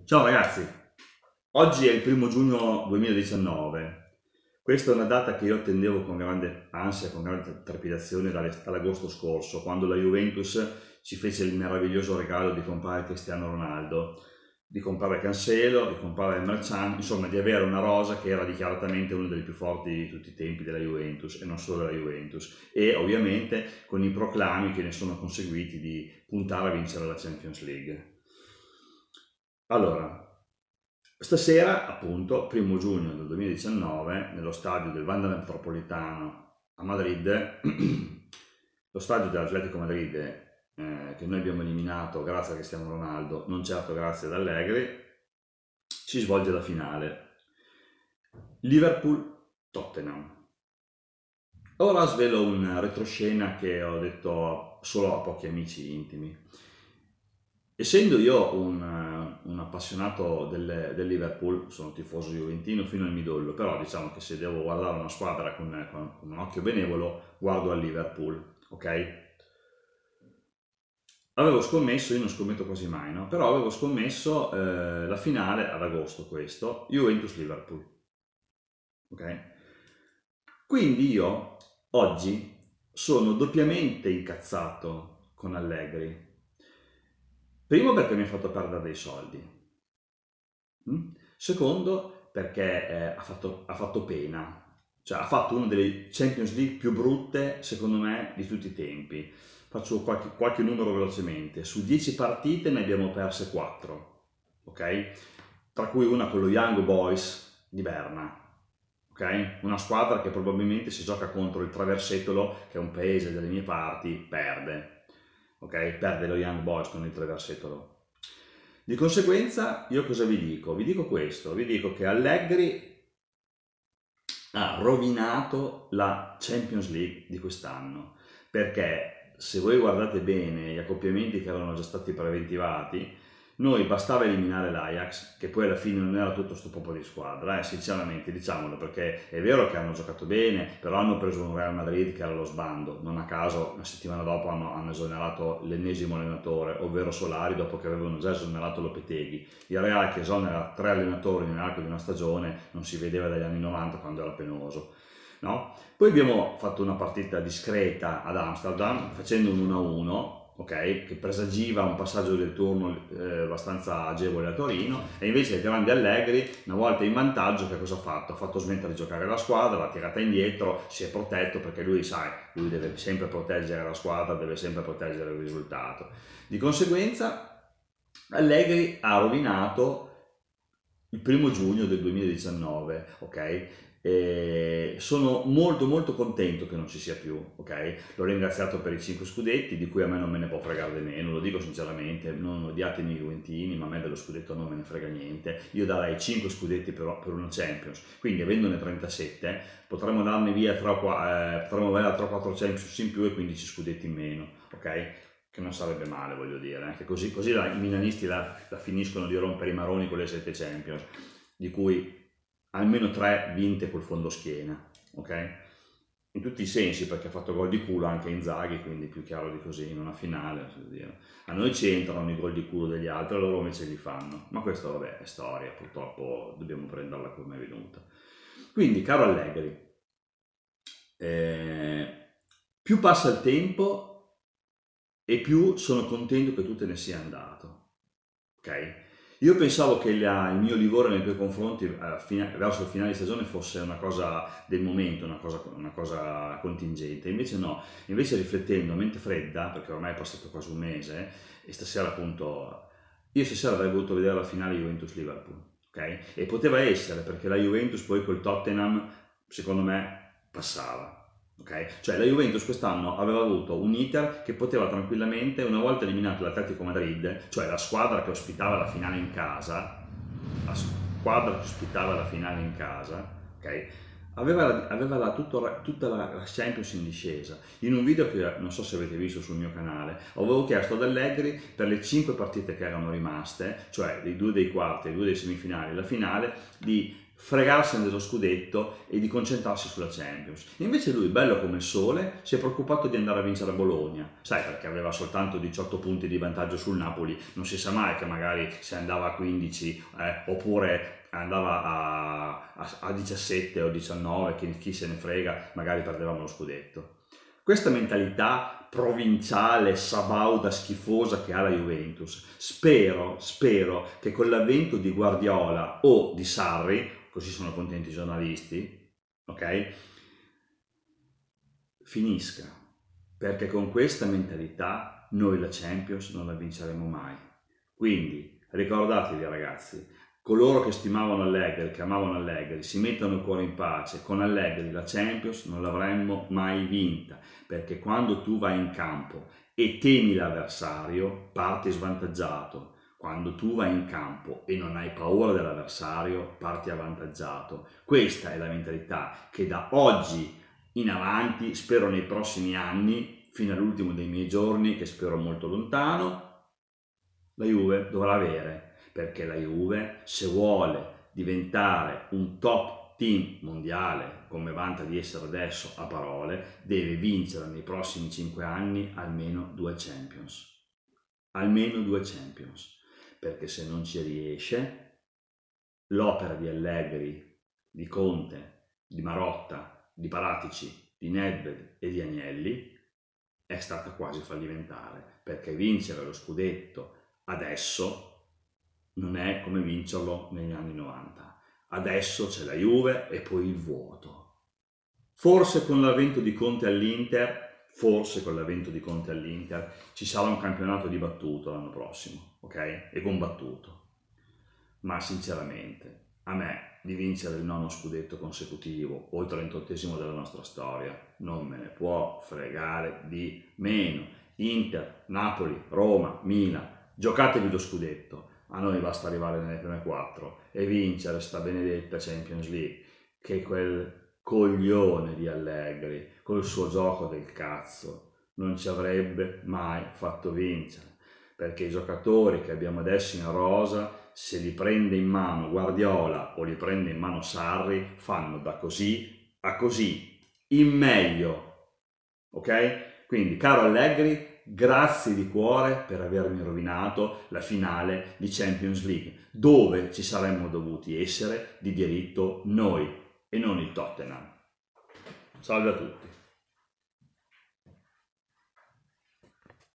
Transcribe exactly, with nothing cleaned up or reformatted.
Ciao ragazzi, oggi è il primo giugno duemiladiciannove. Questa è una data che io attendevo con grande ansia, con grande trepidazione dall'agosto scorso, quando la Juventus ci fece il meraviglioso regalo di comprare Cristiano Ronaldo, di comprare Cancelo, di comprare Marchand, insomma di avere una rosa che era dichiaratamente una delle più forti di tutti i tempi della Juventus e non solo della Juventus, e ovviamente con i proclami che ne sono conseguiti di puntare a vincere la Champions League. Allora, stasera, appunto, primo giugno del duemiladiciannove, nello stadio del Wanda Metropolitano a Madrid, lo stadio dell'Atletico Madrid, eh, che noi abbiamo eliminato grazie a Cristiano Ronaldo, non certo grazie ad Allegri, si svolge la finale. Liverpool-Tottenham. Ora svelo un retroscena che ho detto solo a pochi amici intimi. Essendo io un, un appassionato del, del Liverpool, sono tifoso juventino fino al midollo, però diciamo che se devo guardare una squadra con, con, con un occhio benevolo, guardo al Liverpool, ok? Avevo scommesso, io non scommetto quasi mai, no? Però avevo scommesso eh, la finale ad agosto questo, Juventus-Liverpool, ok? Quindi io oggi sono doppiamente incazzato con Allegri. Primo perché mi ha fatto perdere dei soldi. Mm? Secondo perché eh, ha, fatto, ha fatto pena. Cioè ha fatto una delle Champions League più brutte, secondo me, di tutti i tempi. Faccio qualche, qualche numero velocemente. Su dieci partite ne abbiamo perse quattro, ok? Tra cui una con lo Young Boys di Berna, ok? Una squadra che probabilmente si gioca contro il Traversetolo, che è un paese delle mie parti, perde, ok? Perde lo Young Boys con il Traversetolo. Di conseguenza, io cosa vi dico? Vi dico questo, vi dico che Allegri ha rovinato la Champions League di quest'anno, perché se voi guardate bene gli accoppiamenti che erano già stati preventivati, noi bastava eliminare l'Ajax, che poi alla fine non era tutto sto popolo di squadra, eh, sinceramente diciamolo, perché è vero che hanno giocato bene, però hanno preso un Real Madrid che era allo sbando, non a caso una settimana dopo hanno, hanno esonerato l'ennesimo allenatore, ovvero Solari, dopo che avevano già esonerato Lopetegui. Il Real che esonera tre allenatori nell'arco di una stagione non si vedeva dagli anni novanta quando era penoso. No? Poi abbiamo fatto una partita discreta ad Amsterdam facendo un uno a uno, ok, che presagiva un passaggio del turno eh, abbastanza agevole a Torino, e invece il grande Allegri, una volta in vantaggio, che cosa ha fatto? Ha fatto smettere di giocare la squadra, l'ha tirata indietro, si è protetto perché lui, sai, lui deve sempre proteggere la squadra, deve sempre proteggere il risultato. Di conseguenza Allegri ha rovinato il primo giugno del duemiladiciannove, ok? E sono molto molto contento che non ci sia più, ok? L'ho ringraziato per i cinque scudetti, di cui a me non me ne può fregare di meno, lo dico sinceramente, non odiatemi i Juventini, ma a me dello scudetto non me ne frega niente. Io darei cinque scudetti per, per una Champions, quindi avendone trentasette potremmo darne via tre o quattro Champions in più e quindici scudetti in meno, ok? Che non sarebbe male, voglio dire, anche così, così la, i milanisti la, la finiscono di rompere i maroni con le sette Champions, di cui almeno tre vinte col fondoschiena, ok? In tutti i sensi, perché ha fatto gol di culo anche Inzaghi, quindi più chiaro di così, in una finale, dire. A noi ci entrano i gol di culo degli altri, a loro invece li fanno, ma questo vabbè è storia, purtroppo dobbiamo prenderla come è venuta. Quindi, caro Allegri, eh, più passa il tempo e più sono contento che tu te ne sia andato, ok? Io pensavo che la, il mio livore nei tuoi confronti eh, fine, verso il finale di stagione fosse una cosa del momento, una cosa, una cosa contingente, invece no, invece riflettendo, mente fredda, perché ormai è passato quasi un mese, e stasera appunto, io stasera avrei voluto vedere la finale Juventus-Liverpool, ok? E poteva essere, perché la Juventus poi col Tottenham, secondo me, passava. Okay? Cioè la Juventus quest'anno aveva avuto un iter che poteva tranquillamente, una volta eliminato l'Atletico Madrid, cioè la squadra che ospitava la finale in casa, la squadra che ospitava la finale in casa, okay? aveva, aveva la, tutto, tutta la, la Champions in discesa. In un video che non so se avete visto sul mio canale, avevo chiesto ad Allegri per le cinque partite che erano rimaste, cioè i due dei quarti e i due dei semifinali, la finale, di fregarsene dello scudetto e di concentrarsi sulla Champions. Invece lui, bello come il sole, si è preoccupato di andare a vincere a Bologna, sai, perché aveva soltanto diciotto punti di vantaggio sul Napoli, non si sa mai che magari se andava a quindici eh, oppure andava a, a, a diciassette o diciannove, chi, chi se ne frega, magari perdevamo lo scudetto. Questa mentalità provinciale, sabauda, schifosa che ha la Juventus, spero, spero che con l'avvento di Guardiola o di Sarri, così sono contenti i giornalisti, ok? Finisca, perché con questa mentalità noi la Champions non la vinceremo mai. Quindi ricordatevi ragazzi, coloro che stimavano Allegri, che amavano Allegri, si mettono il cuore in pace, con Allegri la Champions non l'avremmo mai vinta, perché quando tu vai in campo e temi l'avversario, parti svantaggiato. Quando tu vai in campo e non hai paura dell'avversario, parti avvantaggiato. Questa è la mentalità che da oggi in avanti, spero nei prossimi anni, fino all'ultimo dei miei giorni, che spero molto lontano, la Juve dovrà avere. Perché la Juve, se vuole diventare un top team mondiale, come vanta di essere adesso a parole, deve vincere nei prossimi cinque anni almeno due Champions. Almeno due Champions. Perché se non ci riesce, l'opera di Allegri, di Conte, di Marotta, di Paratici, di Nedved e di Agnelli è stata quasi fallimentare. Perché vincere lo scudetto adesso non è come vincerlo negli anni novanta. Adesso c'è la Juve e poi il vuoto. Forse con l'avvento di Conte all'Inter, forse con l'avvento di Conte all'Inter ci sarà un campionato dibattuto l'anno prossimo, ok? E combattuto. Ma sinceramente, a me di vincere il nono scudetto consecutivo o il trentottesimo della nostra storia non me ne può fregare di meno. Inter, Napoli, Roma, Milan, giocatevi lo scudetto. A noi basta arrivare nelle prime quattro e vincere sta benedetta Champions League, che quel coglione di Allegri, col suo gioco del cazzo, non ci avrebbe mai fatto vincere. Perché i giocatori che abbiamo adesso in rosa, se li prende in mano Guardiola o li prende in mano Sarri, fanno da così a così, in meglio. Ok? Quindi, caro Allegri, grazie di cuore per avermi rovinato la finale di Champions League, dove ci saremmo dovuti essere di diritto noi e non il Tottenham. Salve a tutti.